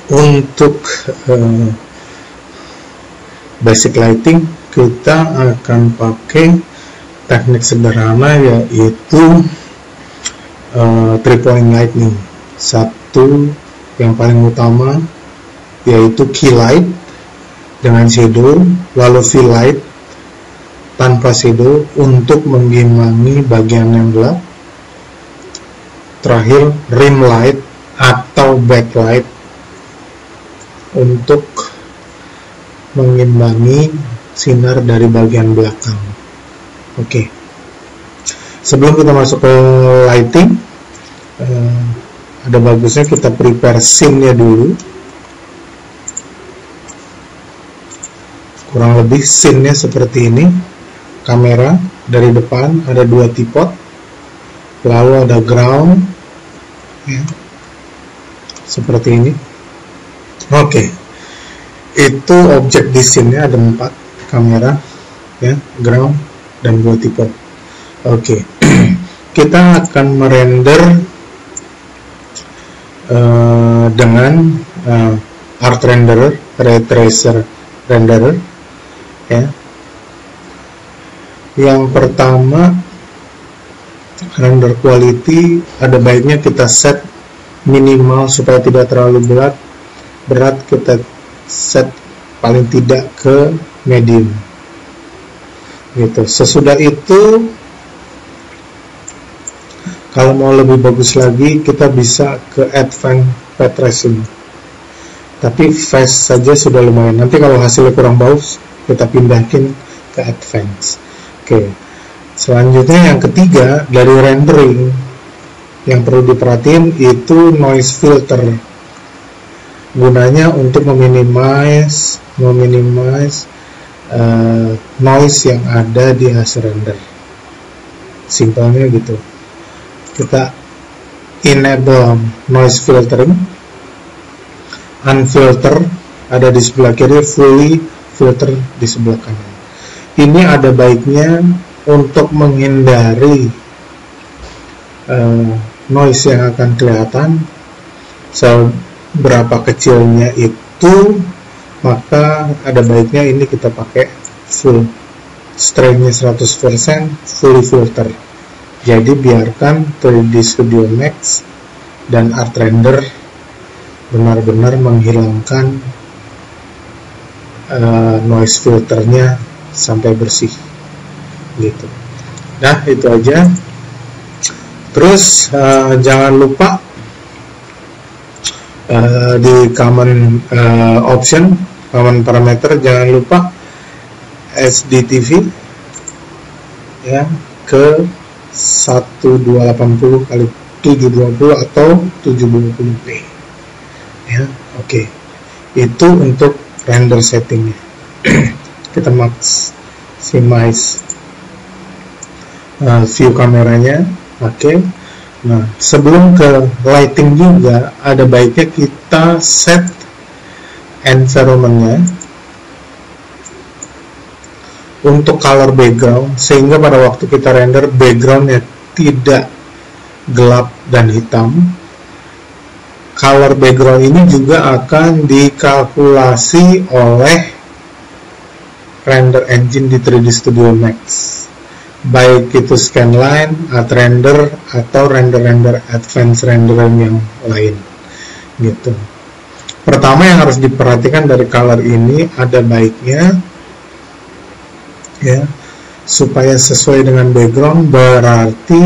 Untuk basic lighting kita akan pakai teknik sederhana, yaitu 3-point lighting. Satu yang paling utama yaitu key light dengan shadow, lalu fill light tanpa shadow untuk mengimbangi bagian yang gelap. Terakhir rim light atau backlight untuk mengimbangi sinar dari bagian belakang. Oke. Sebelum kita masuk ke lighting, ada bagusnya kita prepare scene-nya dulu. Kurang lebih scene-nya seperti ini. Kamera dari depan ada 2 tripod, lalu ada ground, ya, seperti ini. Oke. Itu objek di scene-nya ada 4, kamera, ya, ground, dan 2 tripod. Oke. Kita akan merender dengan art renderer, ray tracer renderer, ya. Yang pertama, render quality ada baiknya kita set minimal supaya tidak terlalu berat, kita set paling tidak ke medium gitu. Sesudah itu, kalau mau lebih bagus lagi, kita bisa ke advanced path tracing, tapi fast saja sudah lumayan. Nanti kalau hasilnya kurang bagus, kita pindahin ke advance. Oke. Selanjutnya yang ketiga, dari rendering yang perlu diperhatiin itu noise filter. Gunanya untuk meminimize noise yang ada di hasil render. Simpelnya gitu. Kita enable noise filtering, unfilter ada di sebelah kiri, fully filter di sebelah kanan. Ini ada baiknya untuk menghindari noise yang akan kelihatan. Seberapa kecilnya itu, maka ada baiknya ini kita pakai full, strain-nya 100%, fully filter. Jadi biarkan 3D Studio Max dan Art Render benar-benar menghilangkan noise filternya sampai bersih gitu. Nah, itu aja. Terus jangan lupa di common option, common parameter, jangan lupa SDTV ya, ke 1280 x 720 atau 720p ya. Oke. Itu untuk render settingnya. Kita maximize view kameranya. Oke. Nah, sebelum ke lighting juga ada baiknya kita set environment-nya untuk color background, sehingga pada waktu kita render backgroundnya tidak gelap dan hitam. Color background ini juga akan dikalkulasi oleh render engine di 3D Studio Max, baik itu scanline, art render, atau render advanced rendering yang lain gitu. Pertama yang harus diperhatikan dari color ini, ada baiknya ya, supaya sesuai dengan background, berarti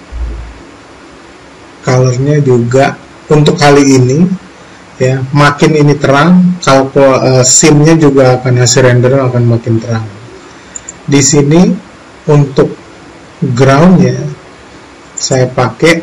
colornya juga untuk kali ini ya, makin ini terang, kalau scene-nya juga akan, hasil render akan makin terang. Di sini untuk ground-nya saya pakai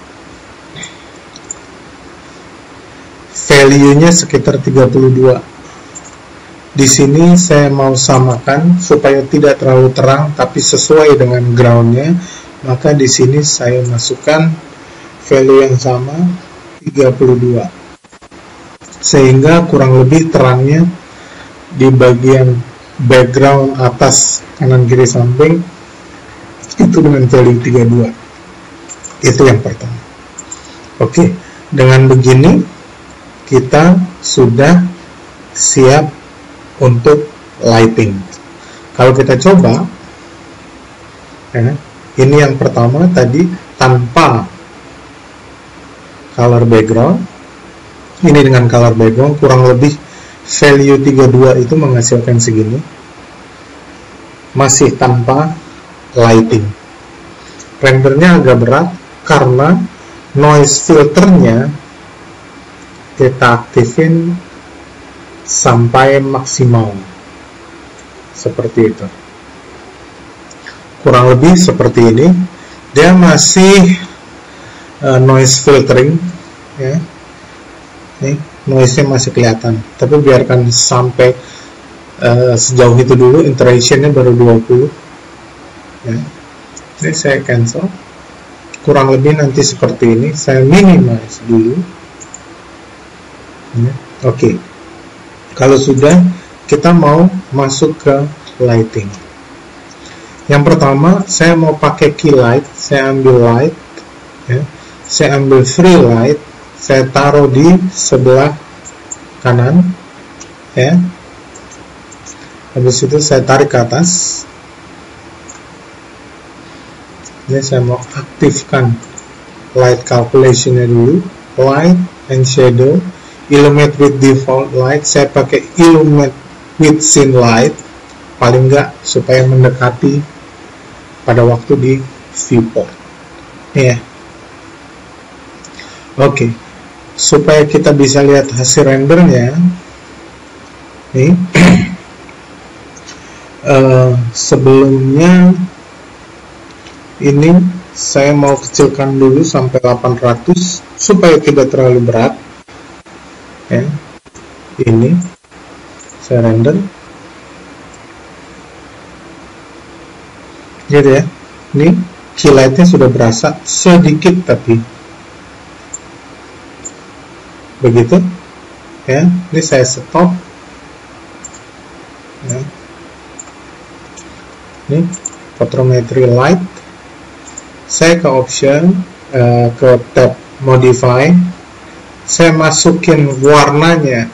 value-nya sekitar 32. Di sini saya mau samakan supaya tidak terlalu terang tapi sesuai dengan ground-nya, maka di sini saya masukkan value yang sama 32, sehingga kurang lebih terangnya di bagian background atas kanan kiri samping itu dengan value 32. Itu yang pertama. Oke, dengan begini kita sudah siap untuk lighting. Kalau kita coba, ya, ini yang pertama tadi tanpa color background, ini dengan color background, kurang lebih value 32 itu menghasilkan segini, masih tanpa lighting. Rendernya agak berat karena noise filternya kita aktifin sampai maksimal, seperti itu. Kurang lebih seperti ini. Dia masih noise filtering, ya. Nih, noise-nya masih kelihatan. Tapi biarkan sampai sejauh itu dulu. Iteration-nya baru 20. Ya. Ini saya cancel. Kurang lebih nanti seperti ini. Saya minimize dulu. Ya. Oke. Kalau sudah, kita mau masuk ke lighting. Yang pertama, saya mau pakai key light. Saya ambil light, ya. Saya ambil free light. Saya taruh di sebelah kanan, ya. Habis itu saya tarik ke atas. Ini saya mau aktifkan light calculation-nya dulu. Light and shadow. Illuminate with default light, saya pakai illuminate with scene light, paling enggak supaya mendekati pada waktu di viewport, ya. Oke, supaya kita bisa lihat hasil rendernya, nih. Sebelumnya ini saya mau kecilkan dulu sampai 800 supaya tidak terlalu berat. Ya, ini saya render, gitu ya. Ini key light-nya sudah berasa sedikit, tapi begitu, ya. Ini saya stop, ya. Ini photometry light, saya ke option, ke tab modify. Saya masukin warnanya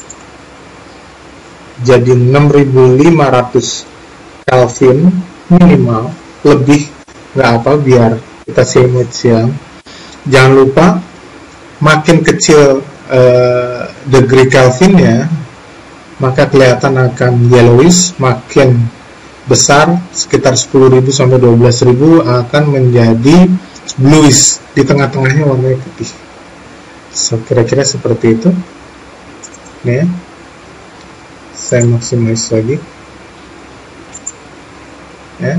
jadi 6500 Kelvin minimal, lebih nggak apa, biar kita image siang. Jangan lupa makin kecil degree Kelvinnya, maka kelihatan akan yellowish. Makin besar sekitar 10.000 sampai 12.000 akan menjadi bluish, di tengah-tengahnya warnanya putih. So, kira-kira seperti itu, ya. Saya maximize lagi, ya.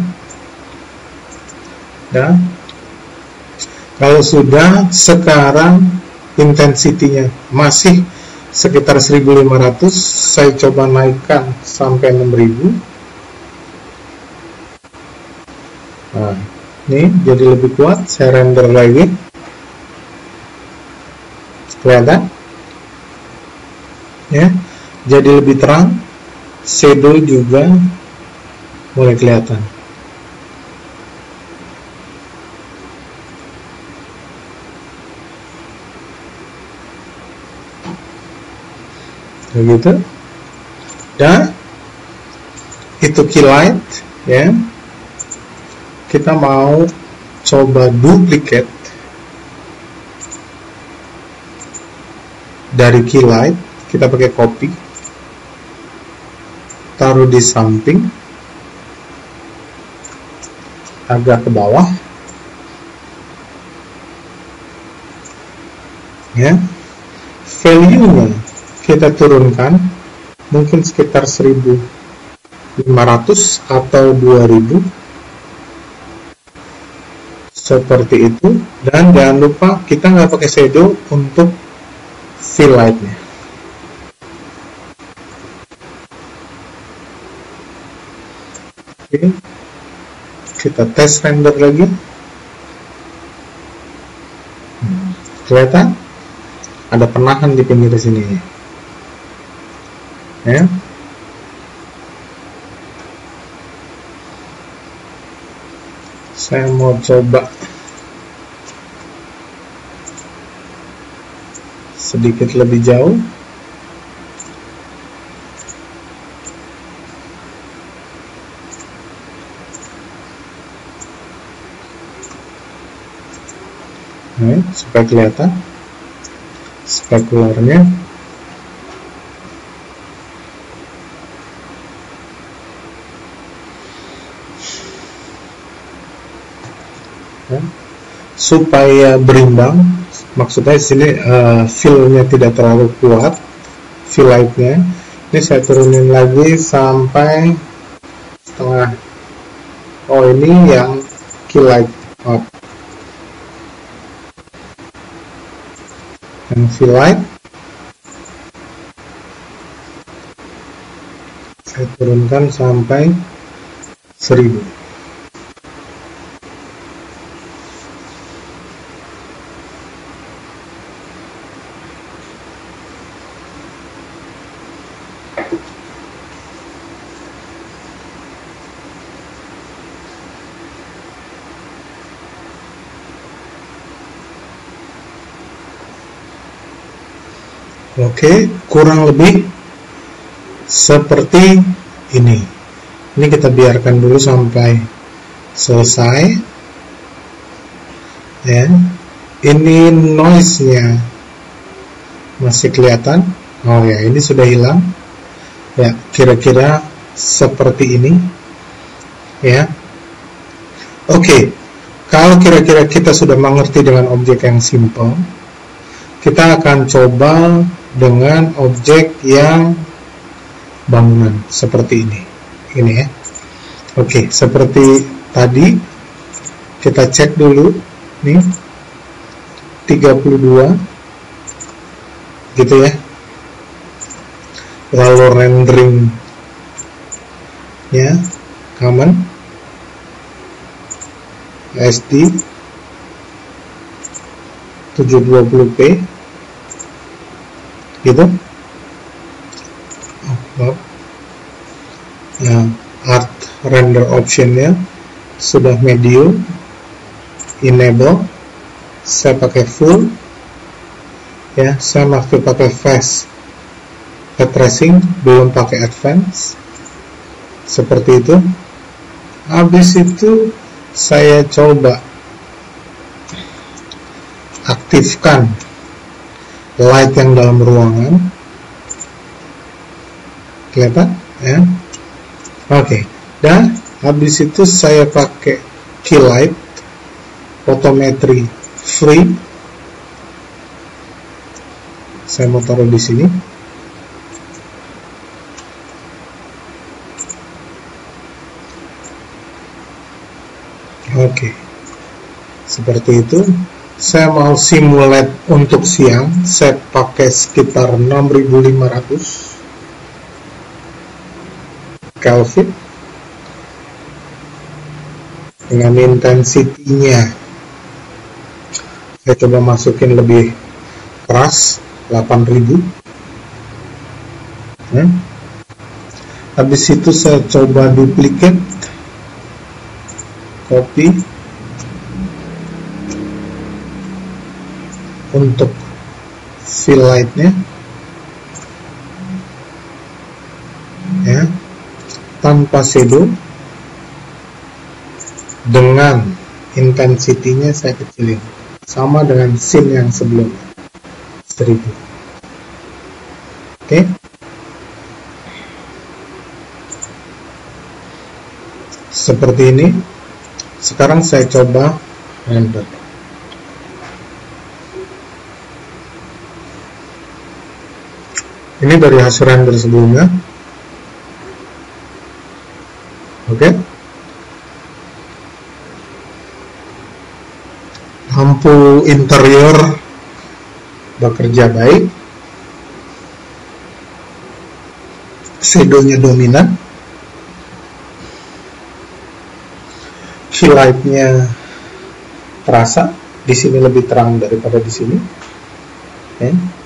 Dan kalau sudah, sekarang intensity-nya masih sekitar 1500, saya coba naikkan sampai 6000. Nah, ini jadi lebih kuat. Saya render lagi. Kelihatan, ya, jadi lebih terang. Shadow juga mulai kelihatan. Begitu. Dan itu key light, ya. Kita mau coba duplicate dari key light, kita pakai copy, taruh di samping, agak ke bawah, ya. Value-nya kita turunkan mungkin sekitar 1500 atau 2000, seperti itu. Dan jangan lupa kita nggak pakai shadow untuk fill light-nya. Oke, kita tes render lagi. Kelihatan ada penahan di pinggir sini, ya. Saya mau coba sedikit lebih jauh. Nah, supaya kelihatan spekularnya. Supaya berimbang, maksudnya sini fill-nya tidak terlalu kuat, fill light-nya. Ini saya turunin lagi sampai setengah. Oh, ini yang key light up. Yang fill light saya turunkan sampai 1000. Oke, kurang lebih seperti ini. Ini kita biarkan dulu sampai selesai. Ya, ini noise-nya masih kelihatan. Oh ya, ini sudah hilang. Ya, kira-kira seperti ini. Ya, oke. Kalau kira-kira kita sudah mengerti dengan objek yang simple, kita akan coba dengan objek yang bangunan seperti ini ya. Oke, seperti tadi kita cek dulu nih 32 gitu ya, lalu rendering ya common SD 720p gitu. Nah, art render optionnya sudah medium, enable, saya pakai full ya, saya masih pakai fast ray tracing, belum pakai advance seperti itu. Habis itu saya coba aktifkan light yang dalam ruangan, kelihatan ya. Oke, dan habis itu saya pakai key light photometry free, saya mau taruh di sini. Oke, seperti itu. Saya mau simulate untuk siang, saya pakai sekitar 6500 Kelvin dengan intensity-nya saya coba masukin lebih keras, 8000. Habis itu saya coba duplicate, copy untuk fill light-nya ya, tanpa shadow, dengan intensity-nya saya kecilin sama dengan scene yang sebelumnya 1000. Oke. Seperti ini. Sekarang saya coba render. Ini dari hasil render sebelumnya. Oke. Lampu interior bekerja baik. Shadow-nya dominan. Key light-nya terasa. Di sini lebih terang daripada di sini. Oke.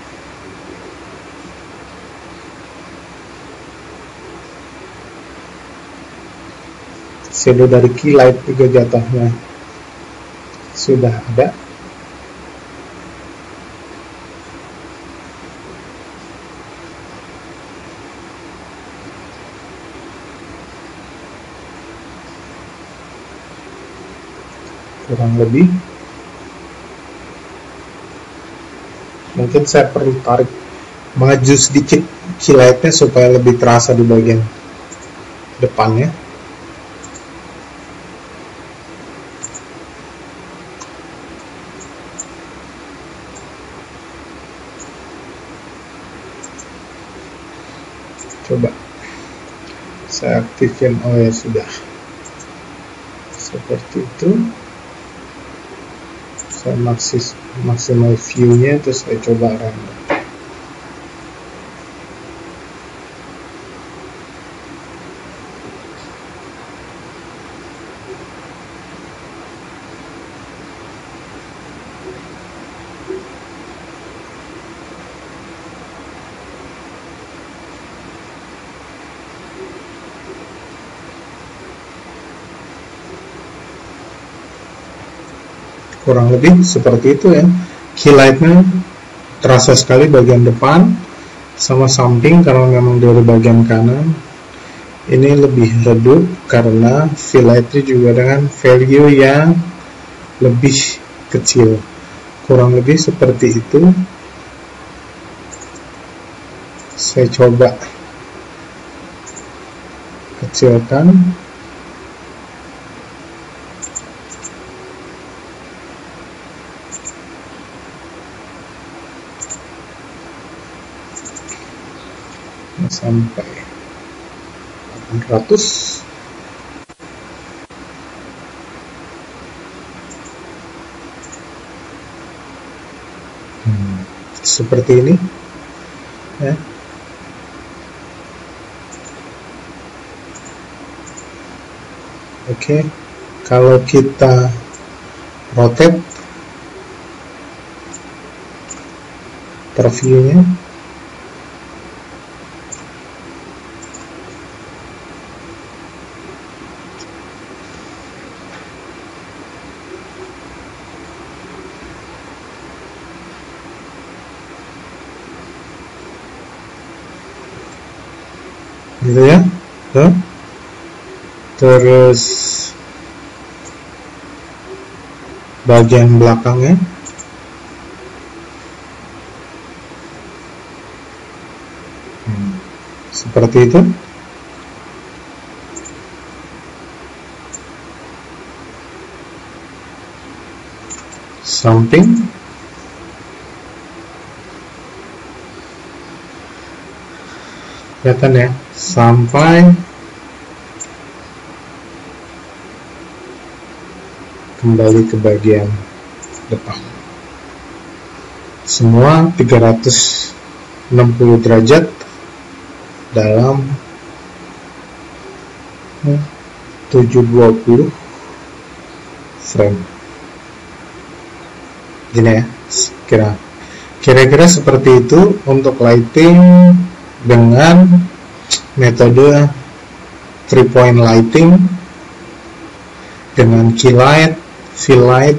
Shadow dari key light juga jatuhnya sudah ada. kurang lebih. Mungkin saya perlu tarik maju sedikit highlightnya supaya lebih terasa di bagian depannya. Coba saya aktifkan. Oh ya, sudah seperti itu. Saya maksimal view-nya, terus saya coba render. Kurang lebih seperti itu ya. Highlightnya terasa sekali bagian depan sama samping, karena memang dari bagian kanan ini lebih redup karena highlightnya juga dengan value yang lebih kecil. Kurang lebih seperti itu. Saya coba kecilkan. Sampai 800. Seperti ini ya. Oke, kalau kita rotate previewnya, gitu ya. Tuh. Terus bagian belakangnya seperti itu. Samping kelihatan ya, sampai kembali ke bagian depan. Semua 360 derajat dalam 720 frame. Gini ya, kira-kira seperti itu untuk lighting dengan metode 3-point lighting dengan key light, fill light,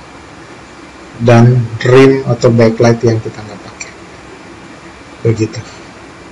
dan rim atau backlight yang kita nggak pakai. Begitu.